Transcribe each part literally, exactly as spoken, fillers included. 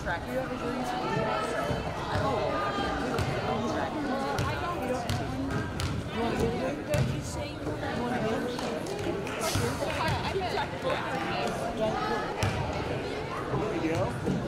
track. Do you have a green screen? I don't know. Track. You want to get it? Don't you say you want to get it? I bet I can There you go.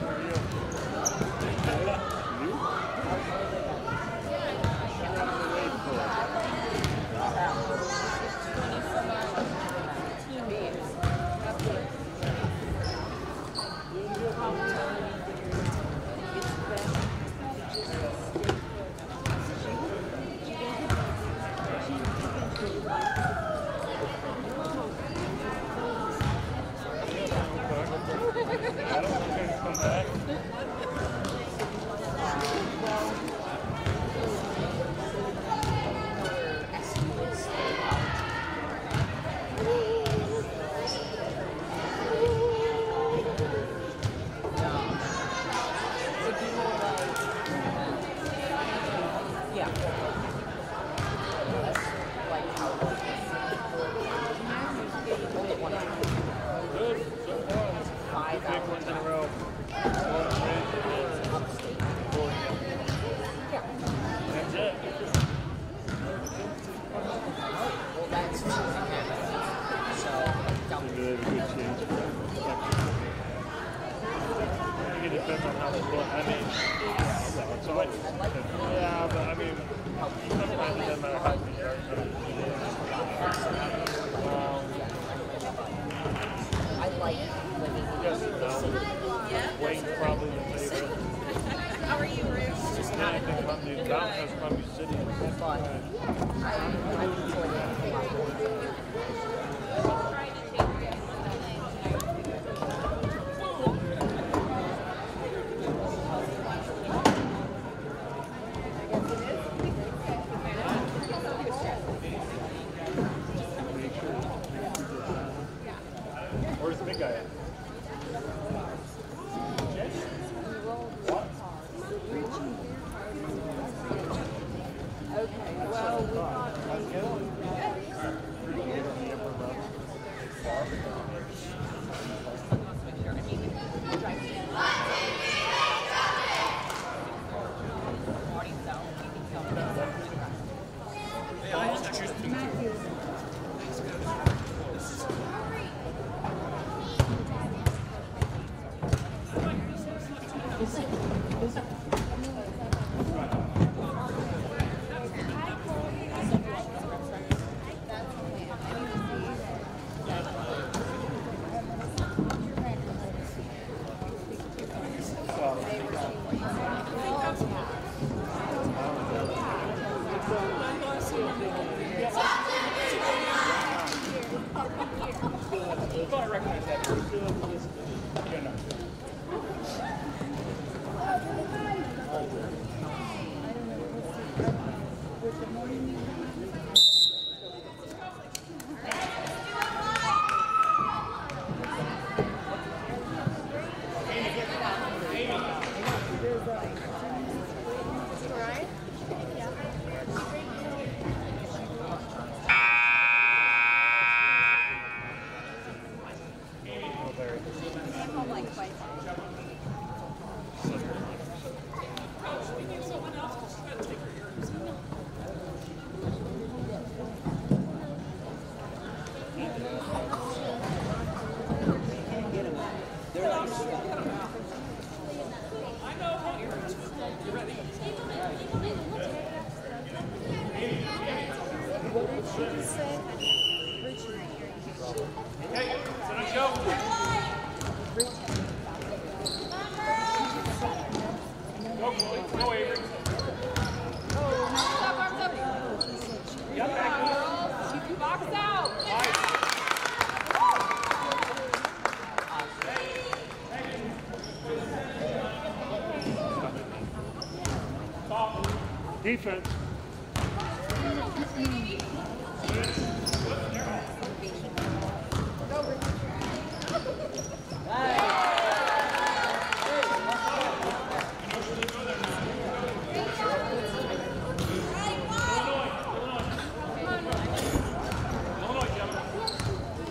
Defense.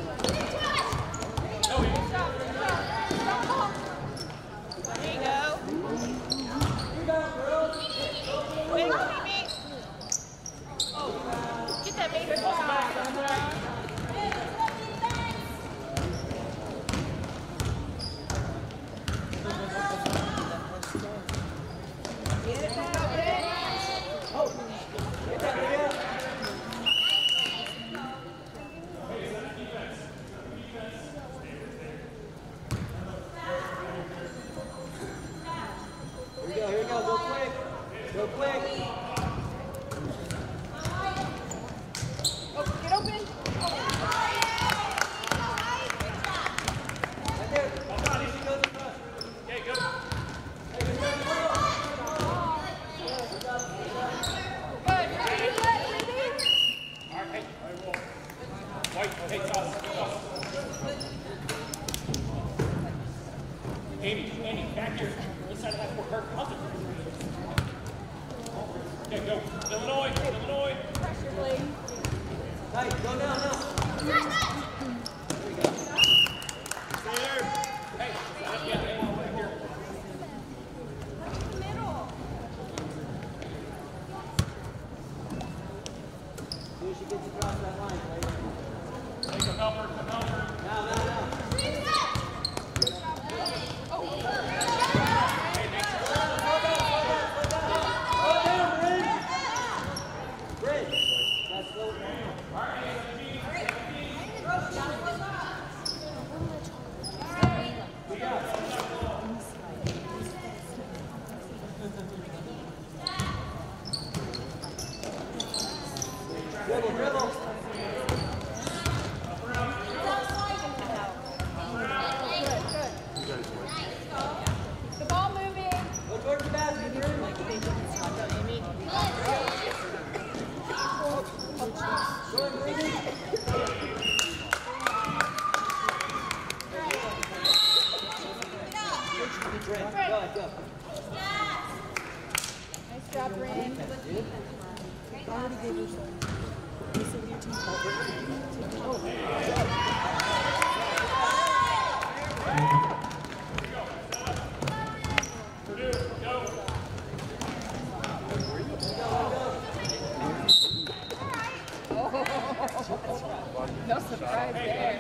There you go. Amy, Amy, back here. Inside of that four curtain. How's it? Okay, go. Illinois, Illinois. Pressure, please. Hey, go now, now. There you go. Stay there. Hey, yeah, yeah, yeah, right here. Middle. As soon as she gets across that line, right? Hey, come help her, come help her. Now, now, now. Dribble, dribble. The ball moving. Go towards the basket, Drew. Go and bring it. Go ahead, go. Nice job, Bryn. Already gave her some. No surprise there.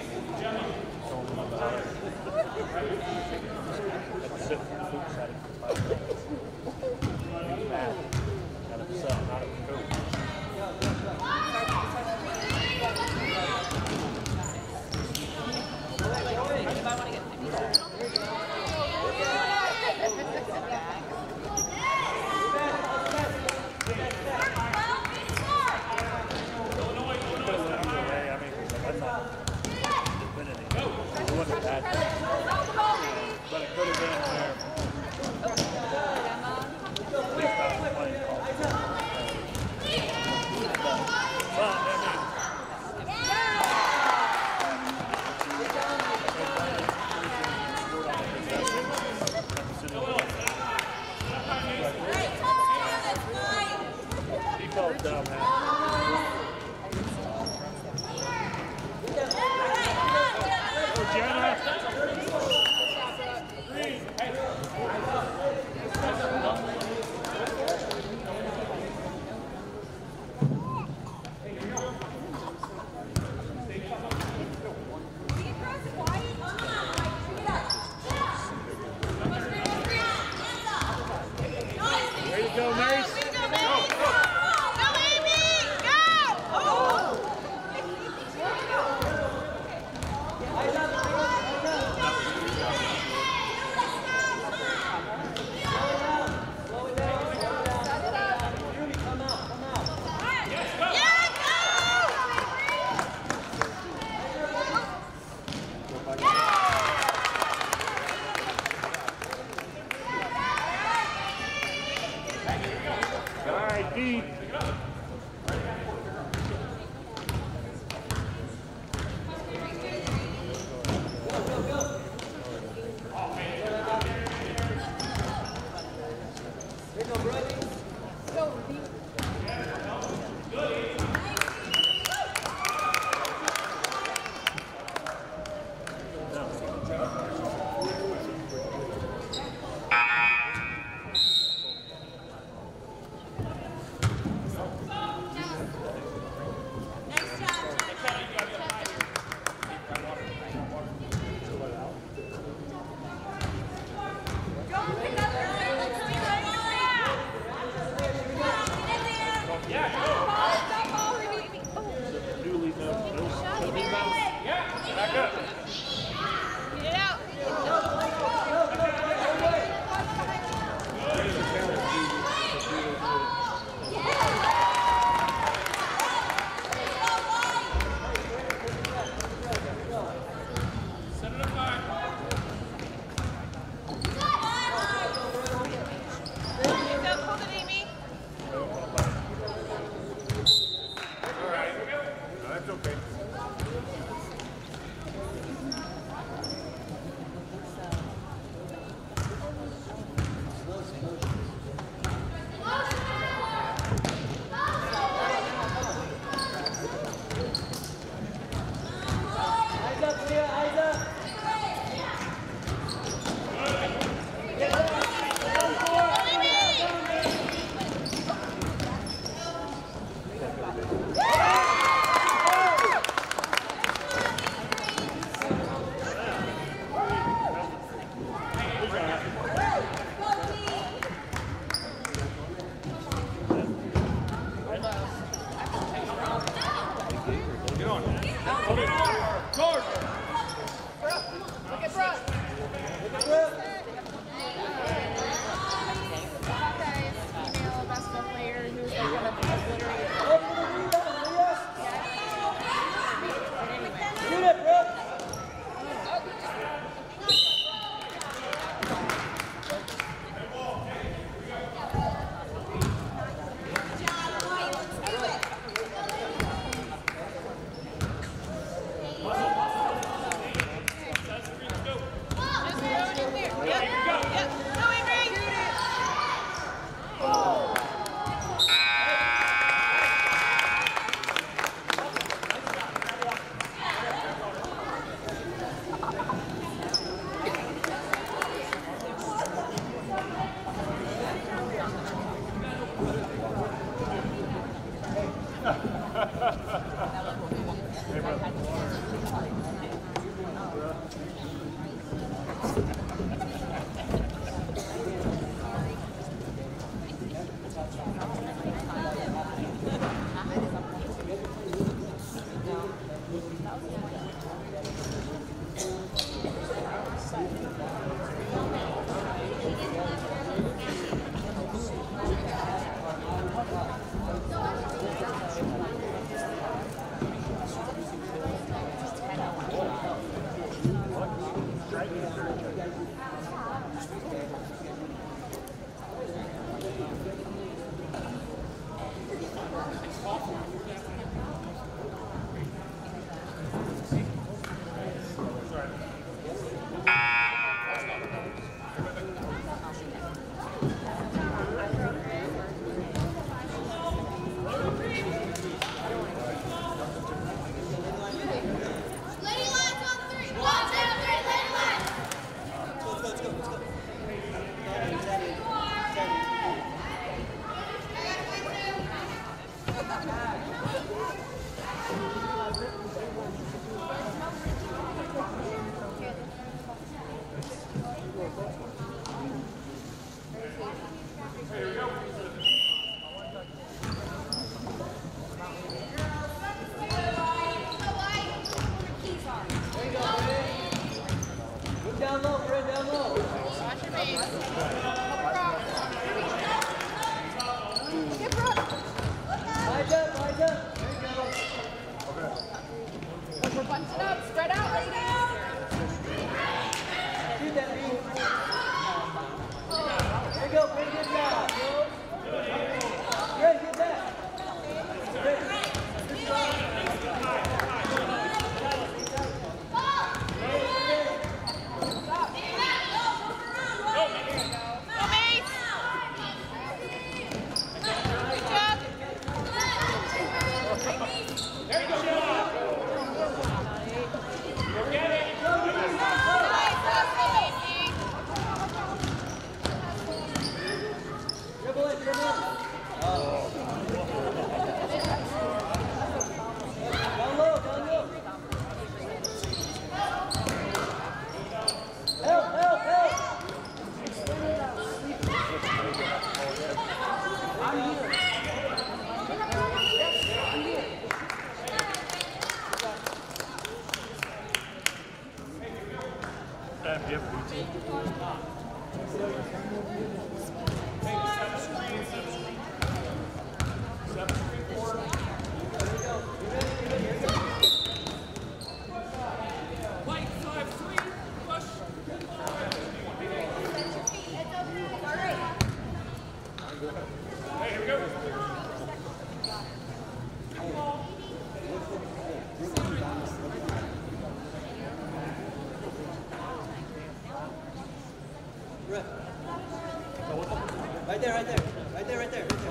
Right there, right there, right there, right there, right there.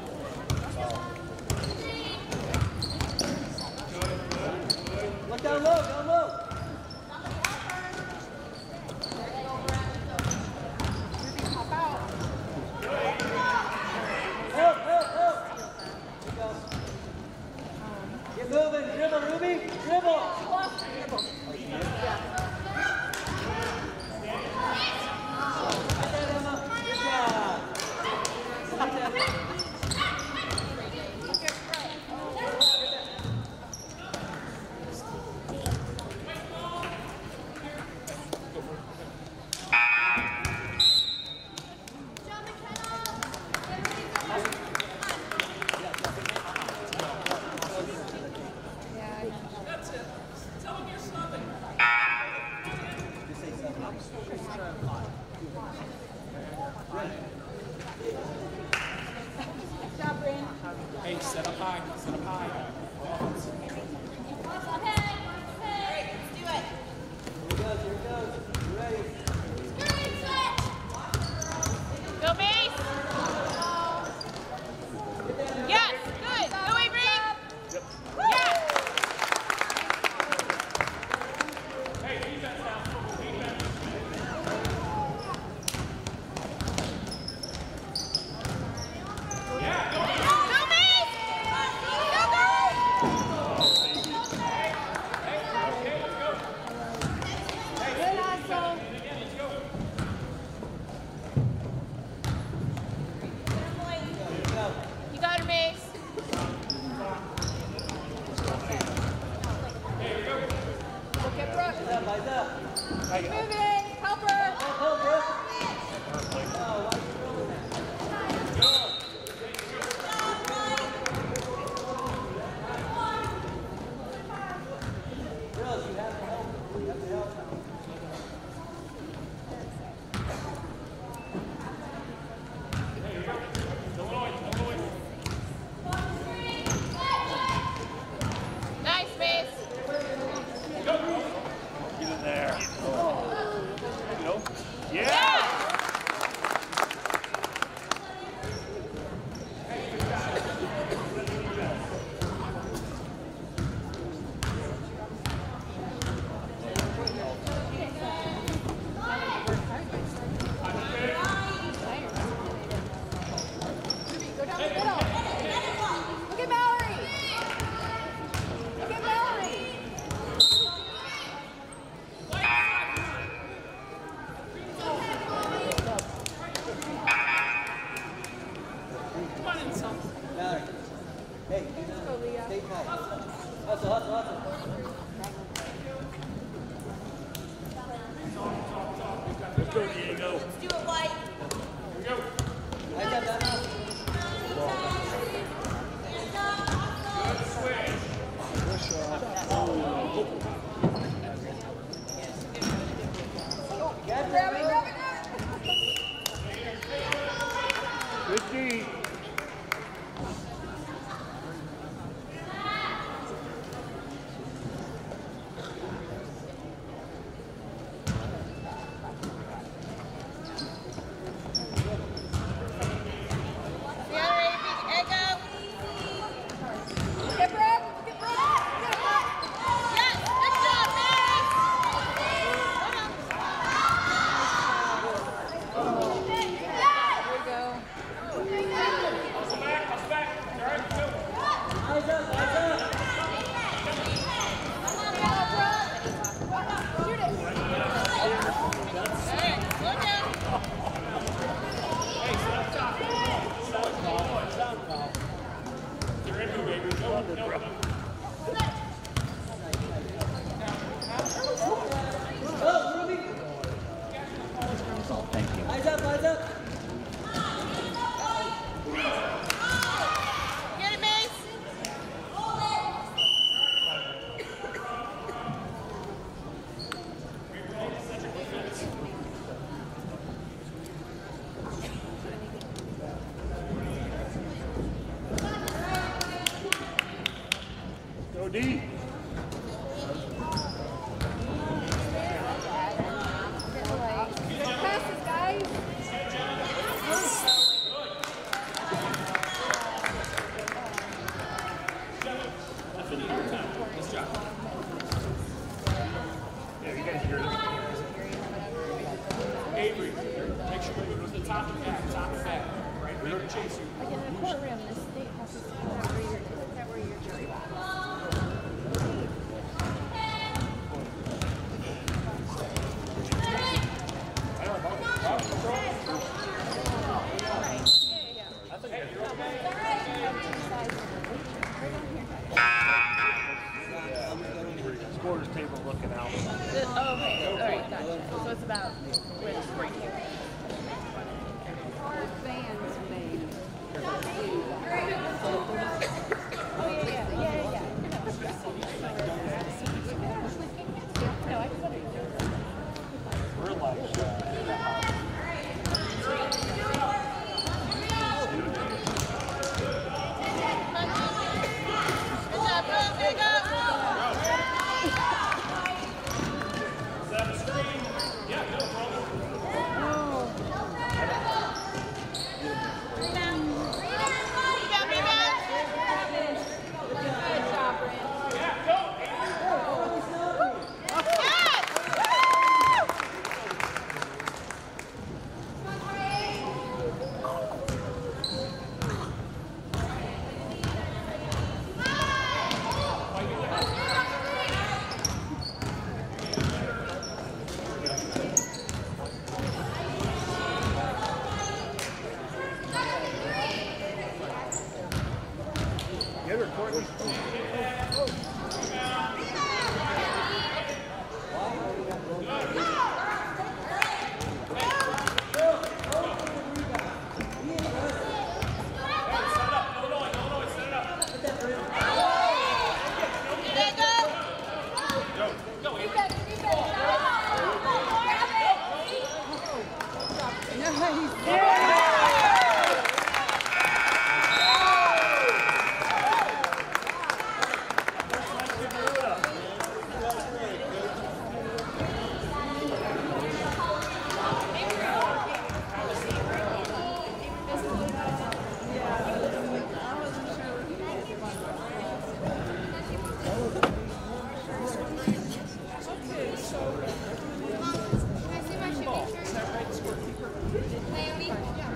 Look down low, down low. Help, help, help. Get moving, dribble, Ruby, dribble. Hey, set up high, set up high. Here it goes, here it goes. You ready? Let's do it, White. Here we go. I got that now. Grab it, grab it, grab it. Good D. D. Passes, guys. Nice job. Yeah, you guys hear it. Avery, make sure you go to the top and back, top and back. Right, we're going to chase you. Again, in a courtroom, the state has to see that where your, that where your jury box. Scorer's table looking out. Oh, okay. All right, gotcha. So it's about where the spring here. Fans, baby. Oh, yeah, yeah, yeah, yeah. No, I can put it. We're like, uh, get her, Courtney. Naomi?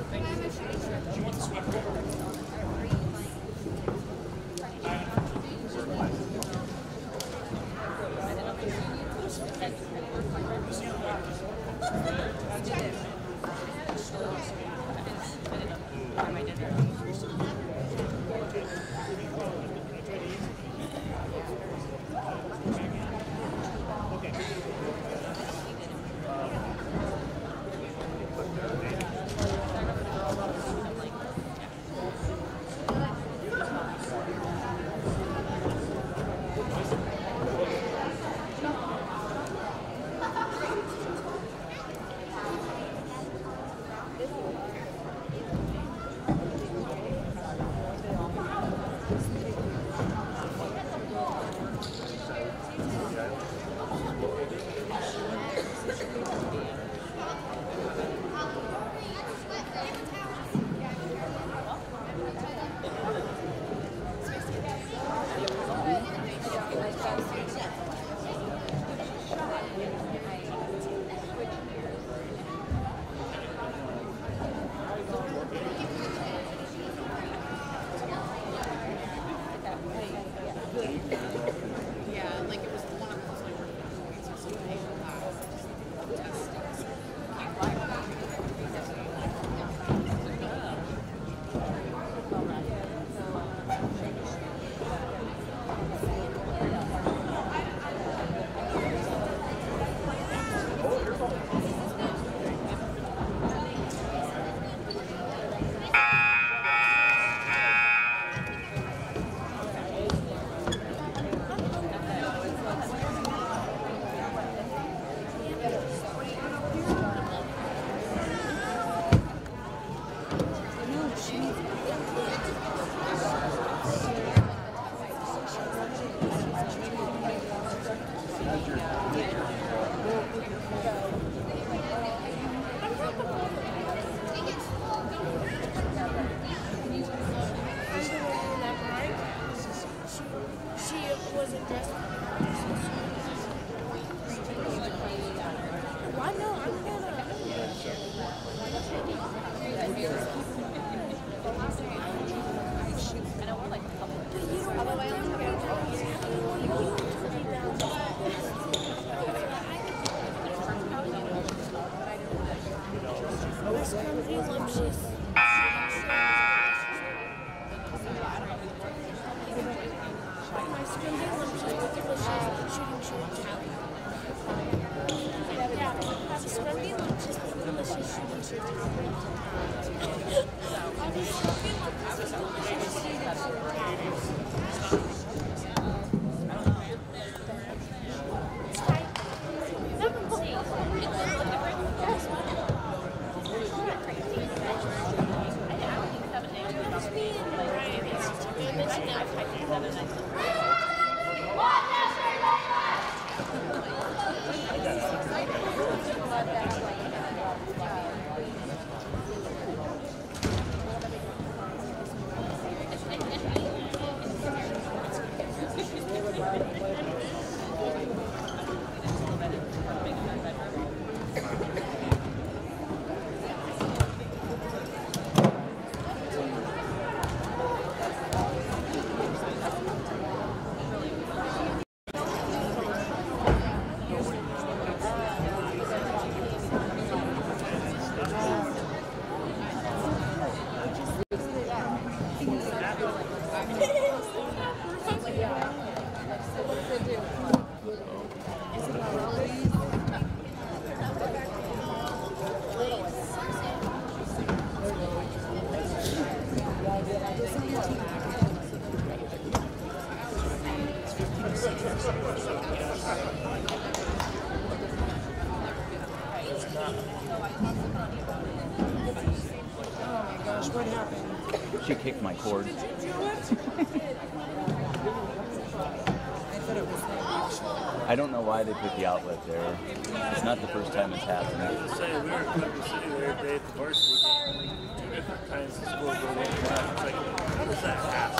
scrumpy lunches. My scrumpy lunches with delicious shooting shorts. Yeah, have scrumpy lunches with delicious shooting shorts. Have scrumpy lunches with delicious shooting shorts. She kicked my cord. I don't know why they put the outlet there. It's not the first time it's happened. I was saying, we were in Quentin City the other day at the varsity game. Two different times the school go one class. It's like, how does that happen?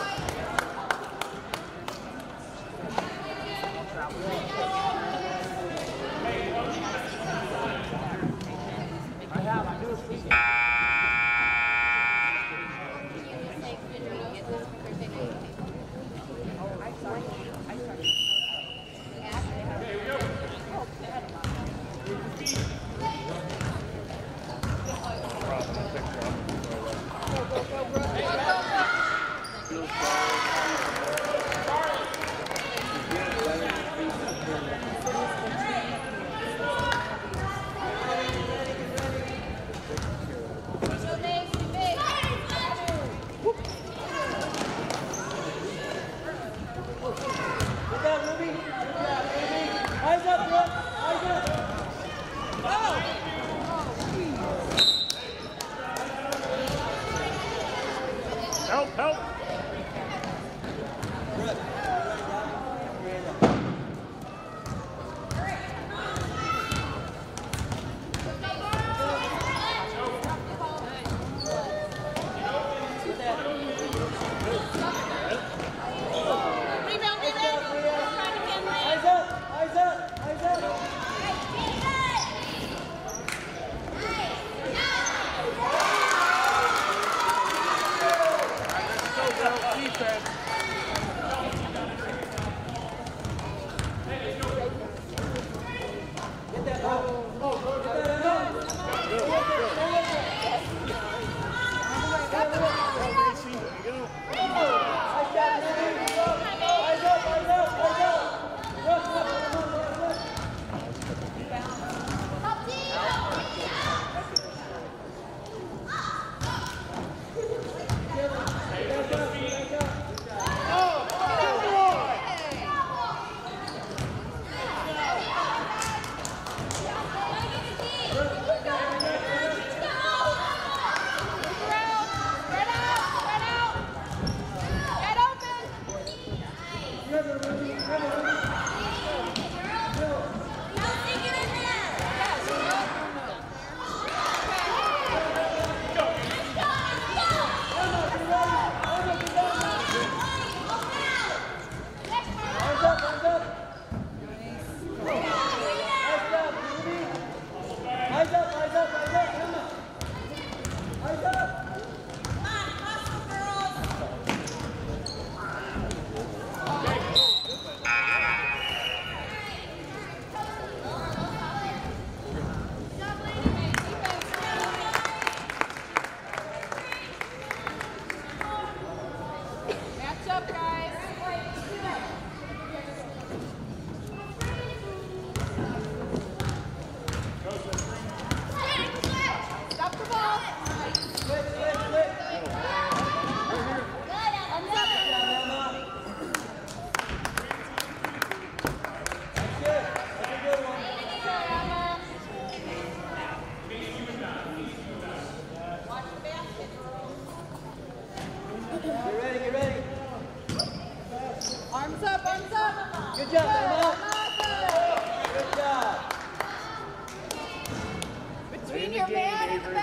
Avery.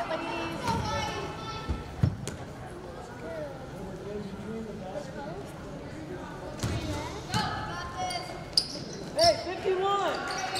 Hey, fifty-one!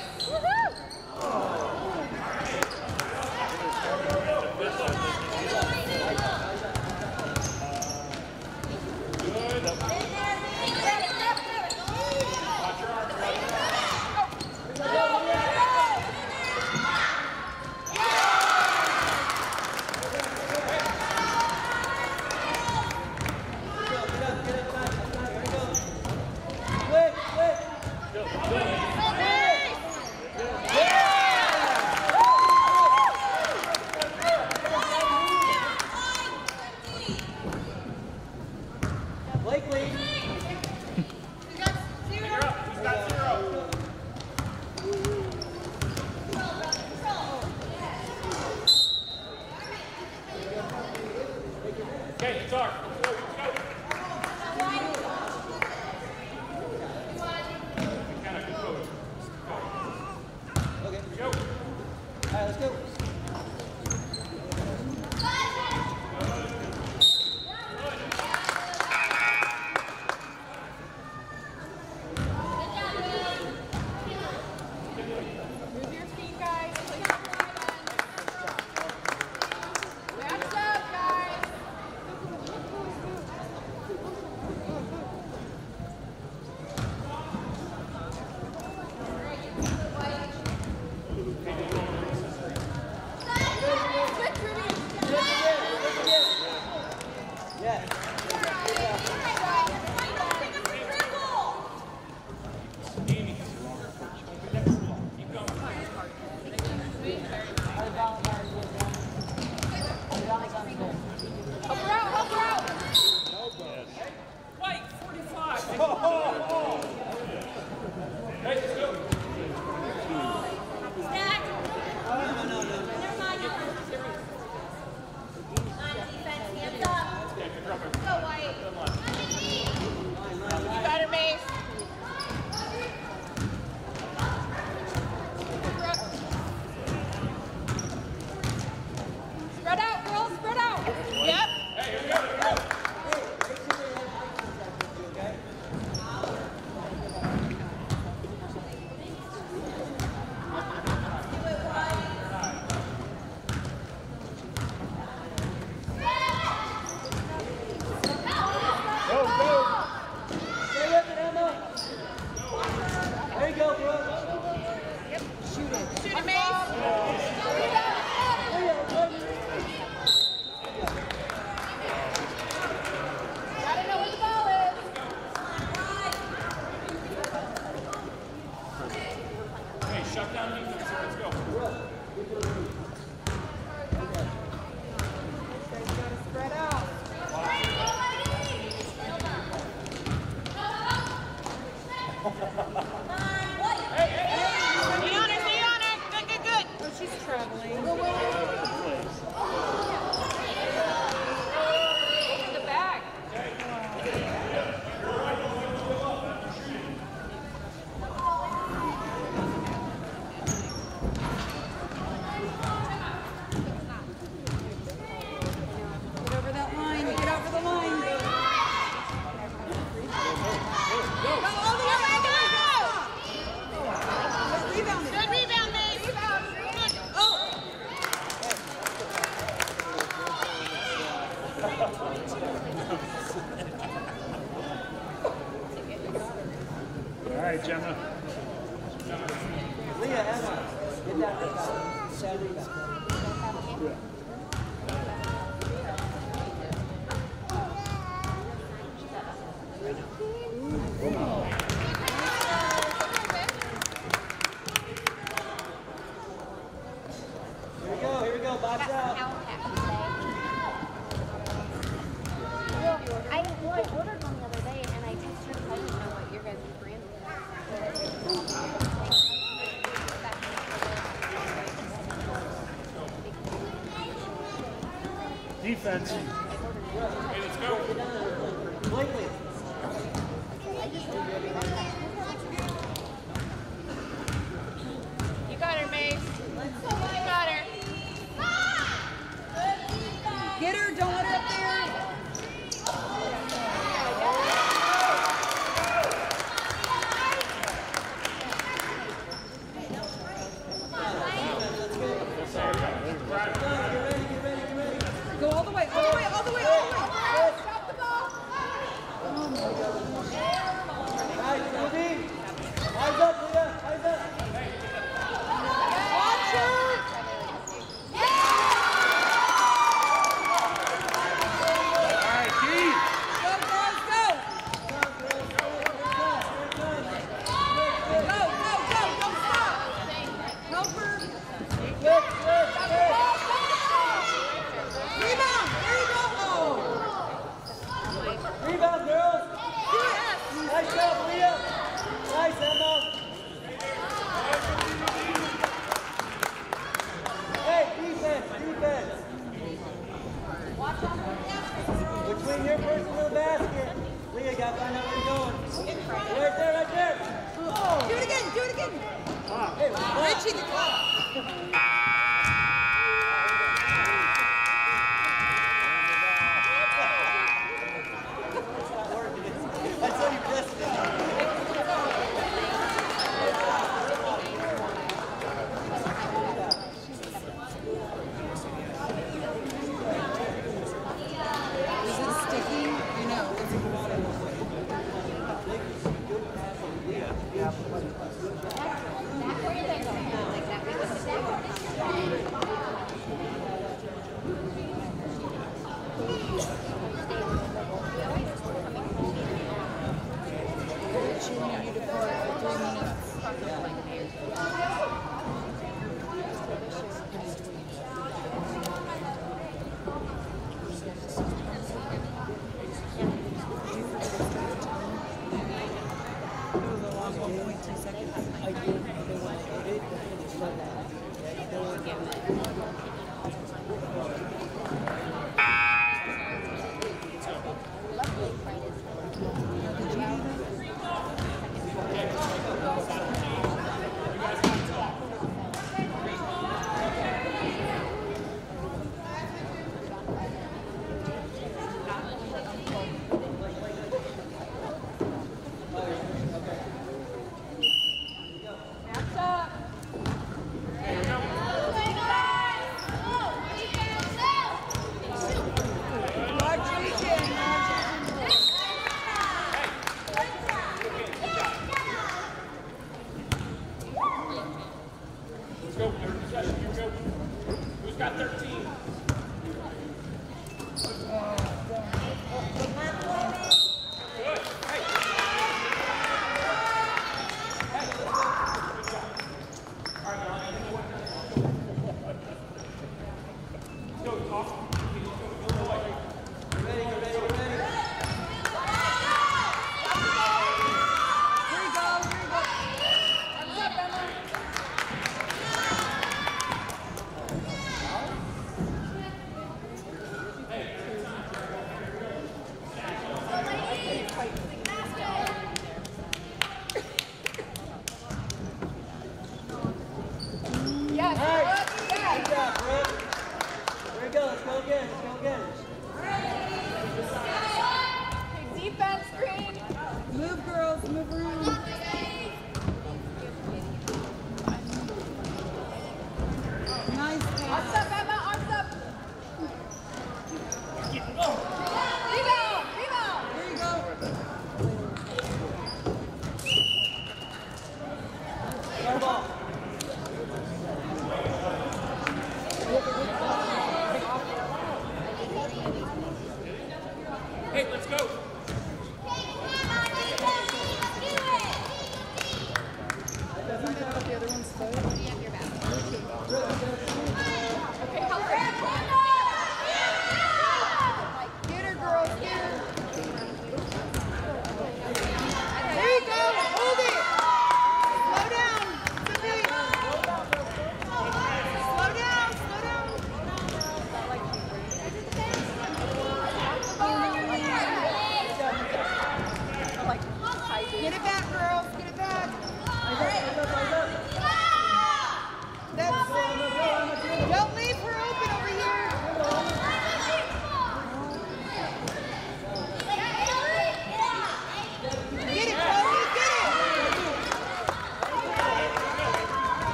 Defense. Okay, let's go. You got her, Mace. You got her. right person to the basket. Leah, you gotta find out where you're going. Right there, right there. Do it again, do it again. Hey, Richie, the clock. that's how you press it. Is it sticking? I know.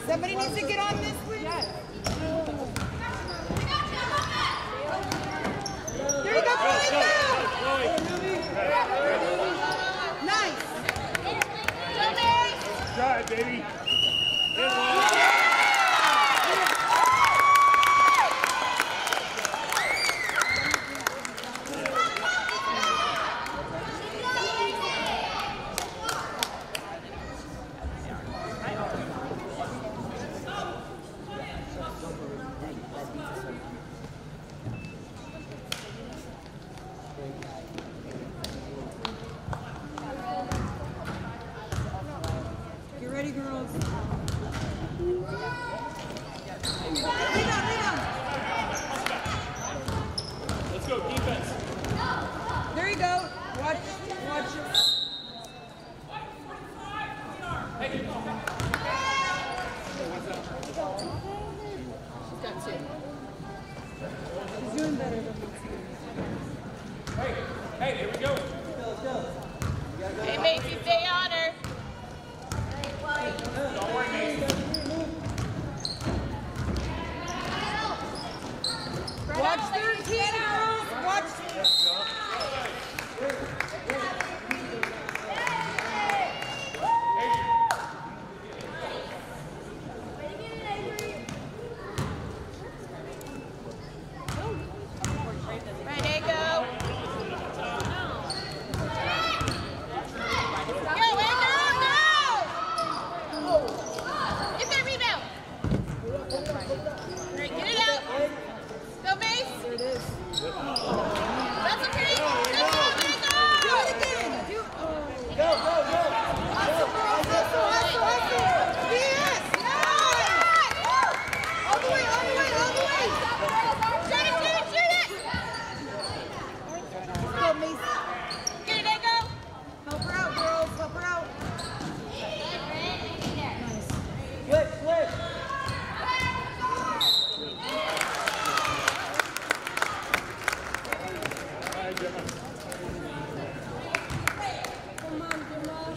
Somebody needs to get on this one. Yes. There you go, Chloe, go! Nice. Try it, baby. Good one. Get ready, girls. Let's go, defense. There you go. Watch, watch. Hey. She's got two. She's doing better than me. Hey, hey, here we go. Hey, Macy, stay on her. Don't worry, Mason. Watch thirteen, girls. Watch. Ready, go. Go, Andrew, go! Get that rebound. All right, get it out. Go, Mace. There it is. That's okay. Go, go, Do it again. Do it. Oh. Go, go, go. Hustle, girls. Hustle, hustle, hustle. Yes. Nice. All the way, all the way, all the way. Shoot it, shoot it, shoot it. Go, Mace. Get it, Echo. Help her out, girls. Help her out. Good, flip. Come on, come on.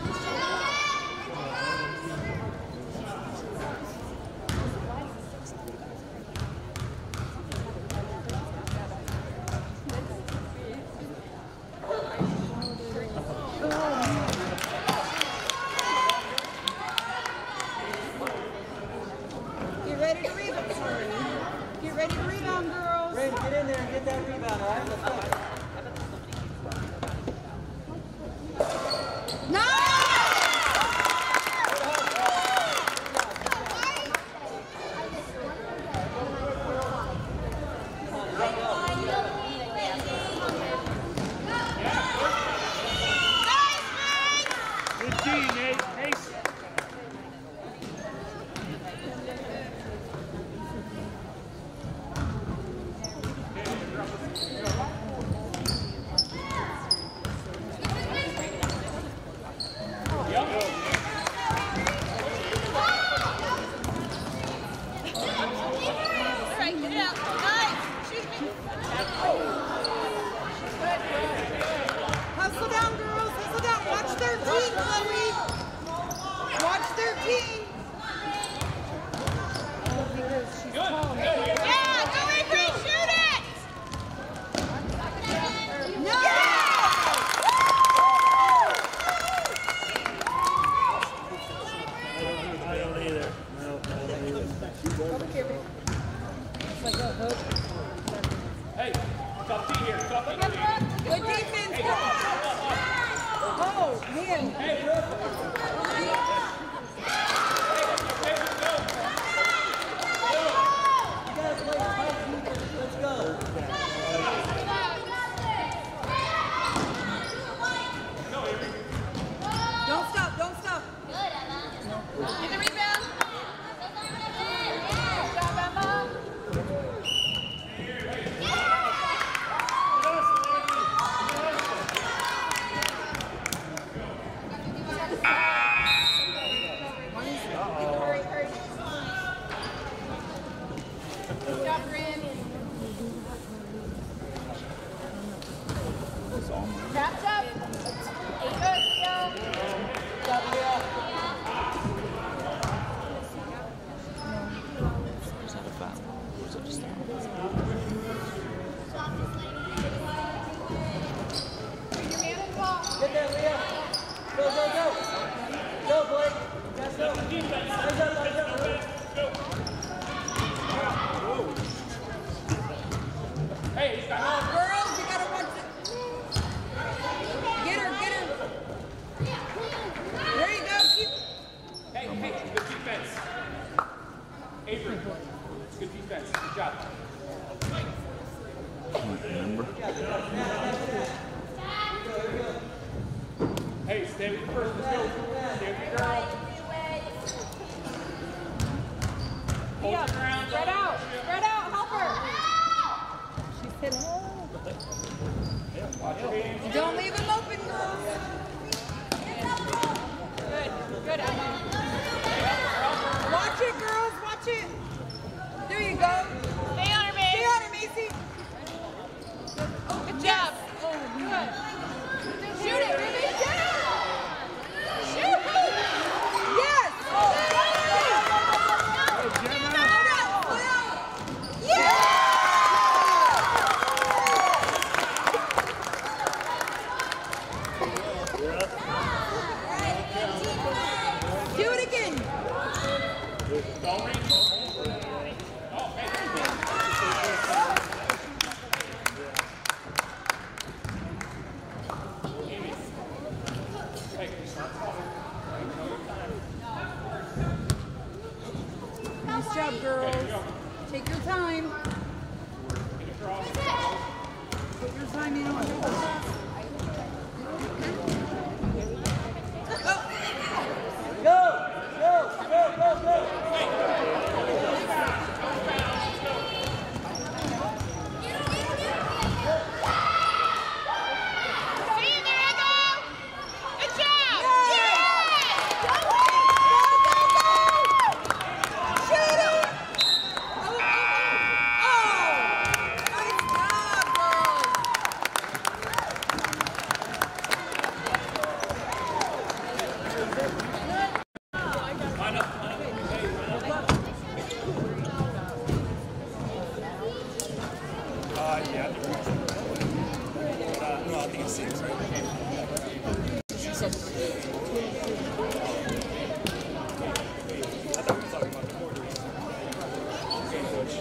Get ready to rebound. Sorry. Get ready to rebound, girls. Brandon, get in there and get that rebound, all right? Let's go. Nice! Good team, Nate. Mason. All right, get it out. Nice. Shoot me. Hustle down, girls. Hustle down. Watch thirteen, Chloe. Watch thirteen. Because she's tall. Yeah, go Avery, shoot it. No! I don't either. No, I don't either. It's like a hook. Hey, tough D here, tough D here. Good defense. Oh, man. Let's go. Don't stop. Don't stop. Get the rebound. Good job, Emma. Hurry, hurry. Good job, Bryn. Wrapped up. Good, go. Hey, he's got Oh, girls, you gotta watch it. Get her, get her. There you go. Keep. Hey, hey, good defense. Avery, it's good defense. Good job. Remember? Hey, stay with the first. Let's go. Stay with your girl. Hold Yeah, the ground. spread out, spread out, help her. She said, Watch your hands. Don't leave him open, girls. good, good, Emma. Watch it, girls. Watch it. There you go. Stay on her, Stay babe. on her, Macy. Good job. Good. Shoot it, Ruby. Shoot. Yes. Yeah. Do it again. Don't reach. Oh, hey. Hey, Nice job, girls. Take your time. Put your time in on it. Go! Go! Go! Go! Go! See, there you go. Good job. Yeah. Go, go, go. Shoot it. Oh, oh, oh. Nice job, girls. Uh, yeah. Uh, no, I think it's six, right? She said I thought we were talking about the quarters. Okay, coach.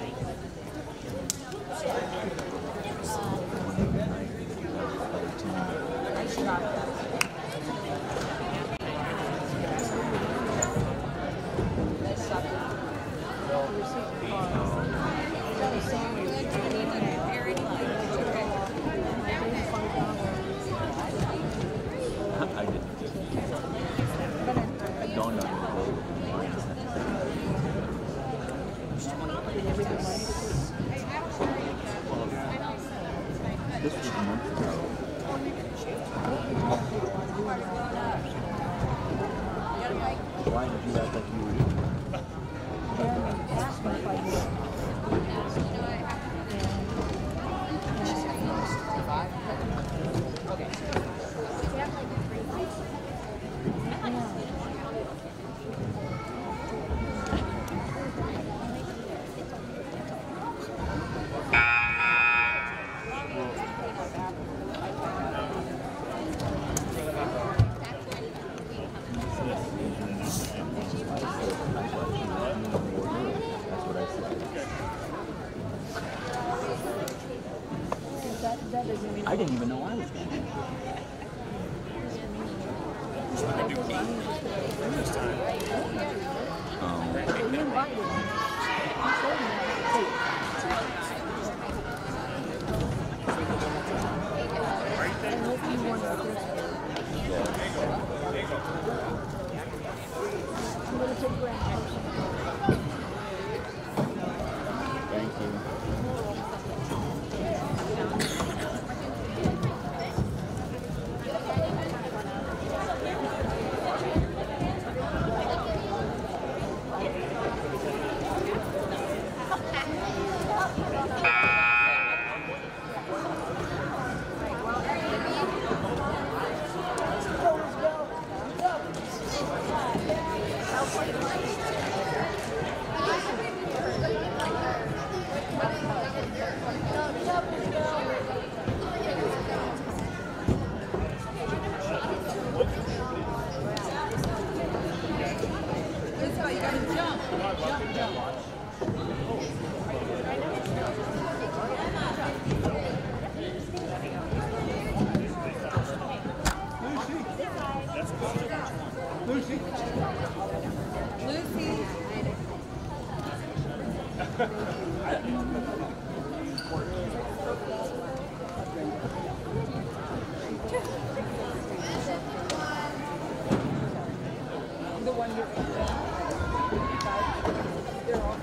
I didn't. I don't know. This was a month ago. Why did you act like you were doing I didn't even know I was going to. Thank you. gotta jump. Jump, jump. Lucy. Lucy. The one who they're all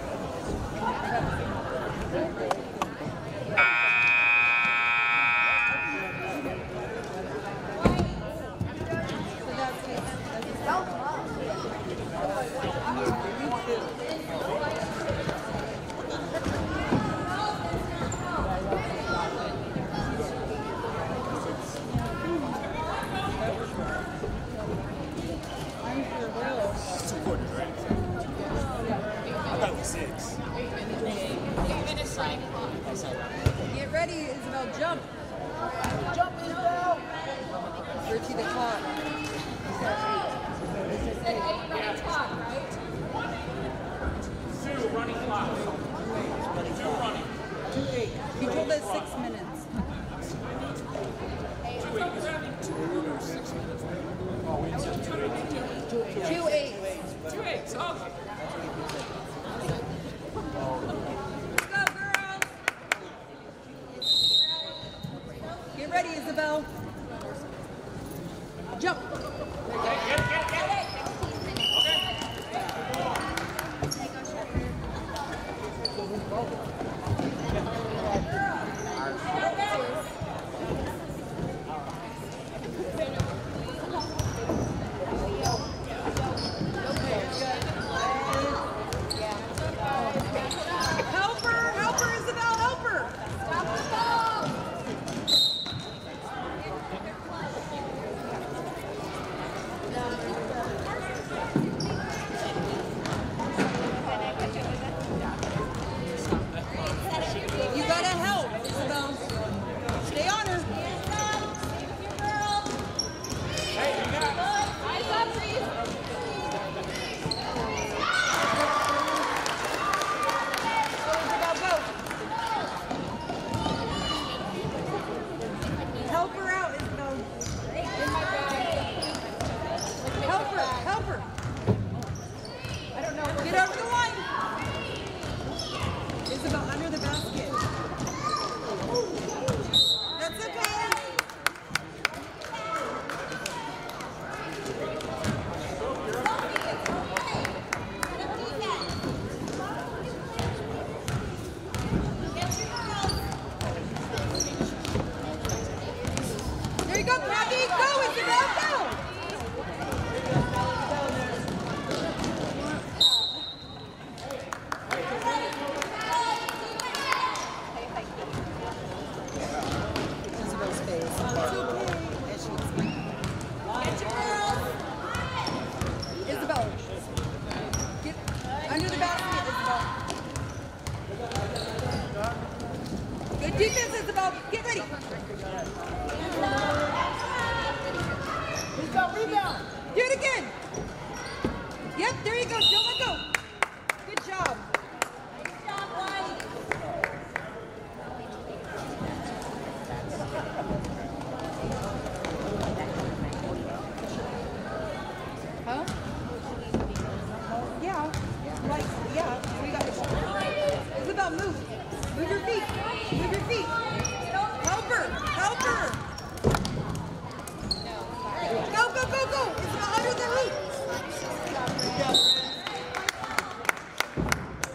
Get ready, Isabel, jump. Jump, Isabel. Richie the clock. Eight running clock, right? Two running clock. Two running. Two eight. He told us six minutes. Two eight. Two eights. Okay. Go, girls. Get ready, Isabel. Jump. Get it, get it, get it. Help her, help her, Isabel, help her. Stop the ball! You gotta help, Isabel. Stay on her. Eyes up, please. Isabel, go. Help her out, Isabel. Help her, help her. I don't know. Get over the line. Isabel, under the basket. That's okay. There you go, Kathy. Go, Isabel, go. Isabel's face. It's okay. And she explained. Get your girls. Isabel, get under the basket, Isabel. Good defense, Isabel. Get ready. Rebound, rebound. Do it again. Yep, there you go. Don't let go. Good job. Nice job, Rodney. Huh? Yeah. Like, yeah. We got Isabel, move. Move your feet. Move your feet. Help her. Help her. Go, go, go, go. Isabel, under the hoop.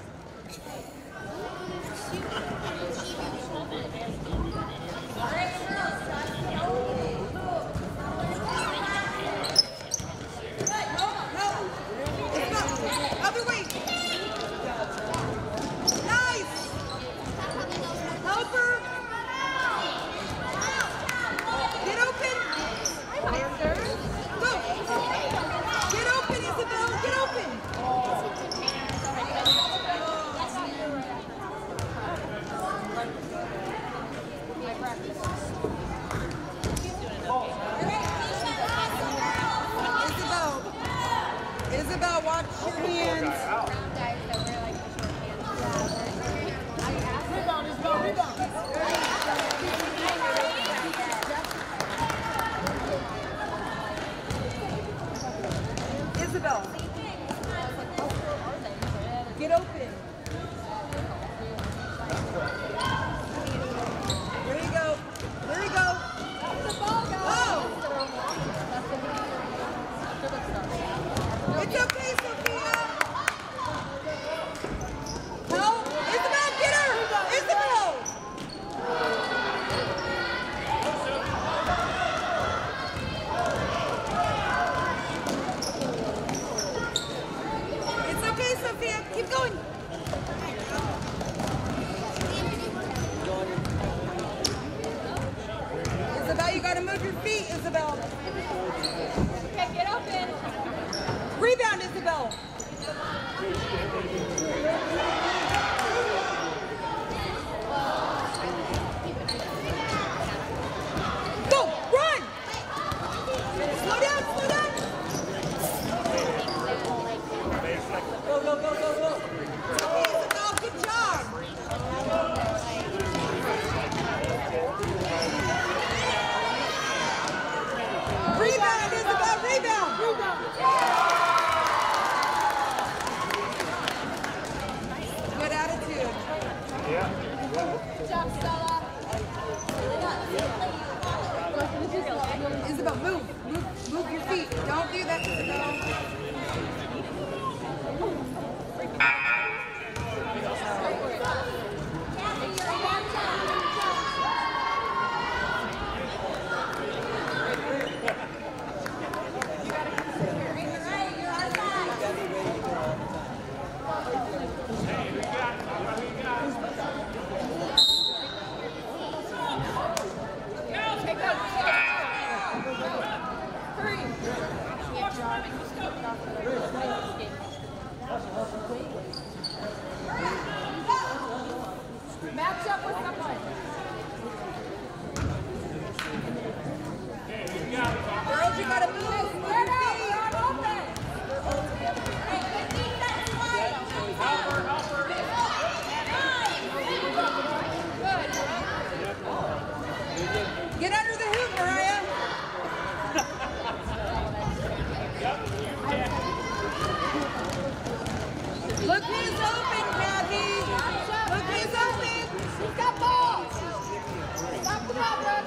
Look who's open, Kathy. Look who's open. He's got ball. Stop the ball rush.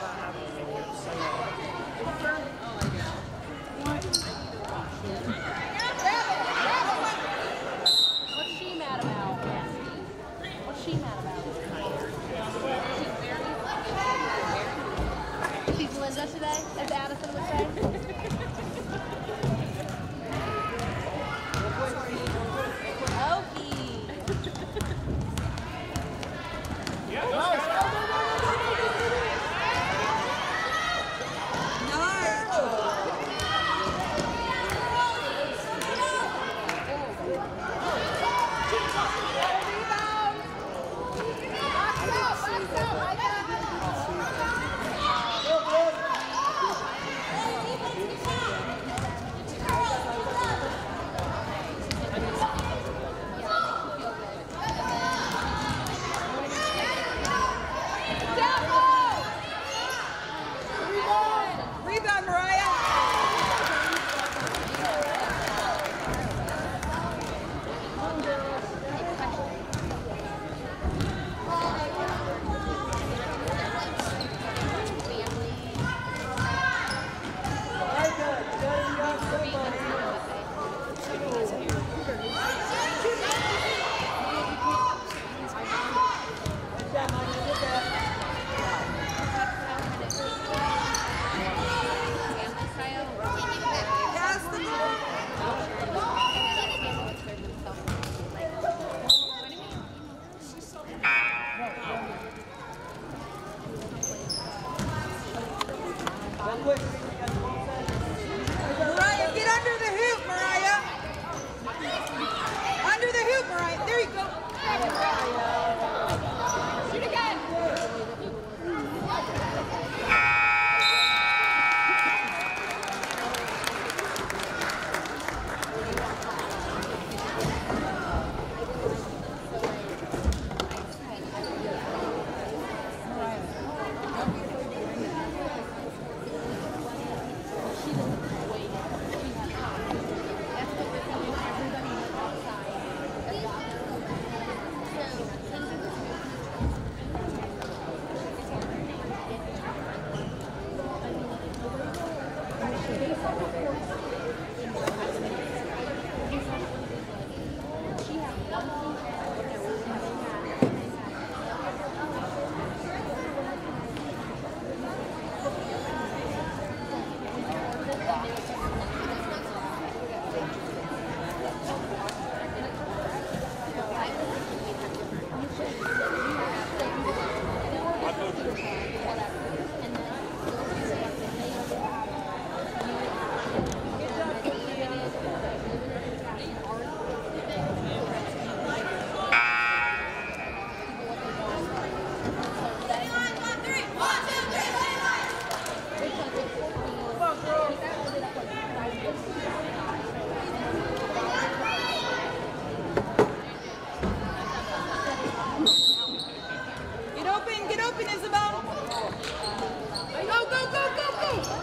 What's she mad about? What's she mad about? She's Linda today, as Addison would say. Okey. Yeah, those guys. Rebound, Mariah. Pass the ball. Mariah, get under the hoop, Mariah. Under the hoop, Mariah. There you go. Shoot again. Get open, get open, Isabel. Go, go, go, go, go.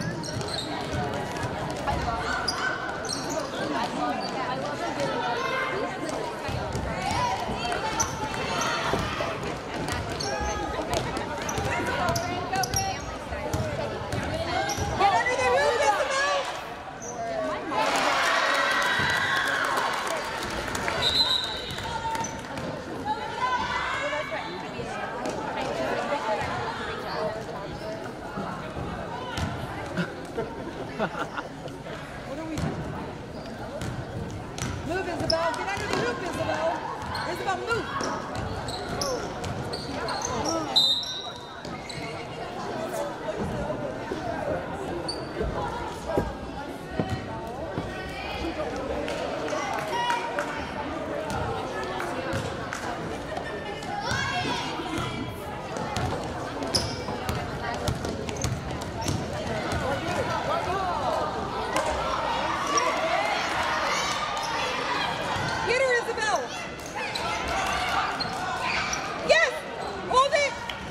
Get under the hoop, Isabel. What are we doing? Move, Isabel. Get under the hoop, Isabel. Isabel, move. Get her, Isabel. Yes. Hold it.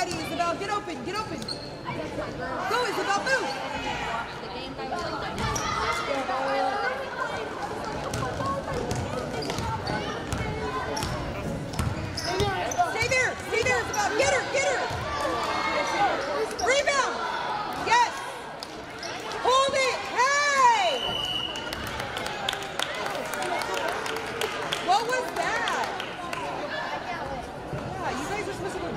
ready, Isabel. Get open, get open. Go, Isabel, move. Stay there, stay there, Isabel. Get her, get her. Rebound. Yes. Hold it. Hey. What was that? Yeah, you guys are supposed to go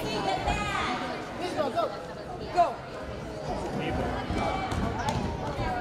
beautiful. Go. Go.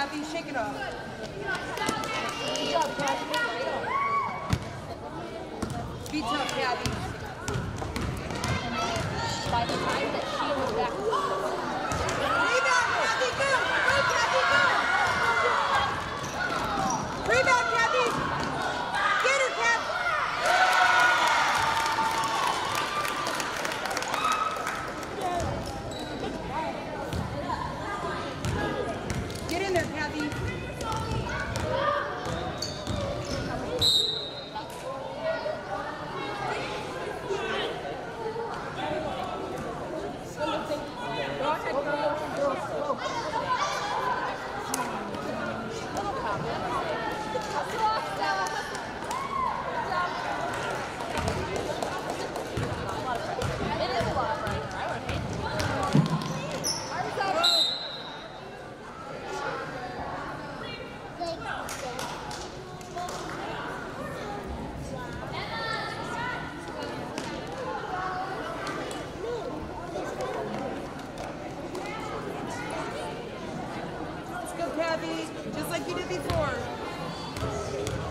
Kathy. Shake it off. Good job, Kathy. Be tough, Kathy. By the time that she was back. Rebound, Kathy, go! Go, Kathy, go! Rebound, Kathy! Get her, Kathy! Get in there, Kathy. Let's go, Kathy. Just like you did before.